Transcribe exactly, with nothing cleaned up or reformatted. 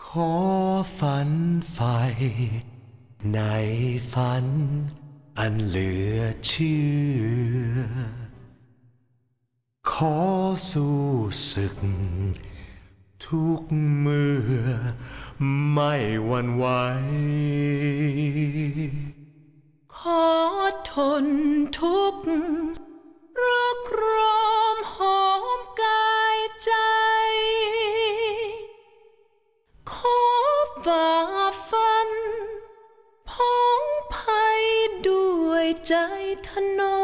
ขอฝันใฝ่ในฝันอันเหลือเชื่อขอสู้ศึกทุกเมื่อไม่หวั่นไหวขอทนทุกข์รักรอมหอมกายใจขอฝ่าฟันพ้องภัยด้วยใจทนง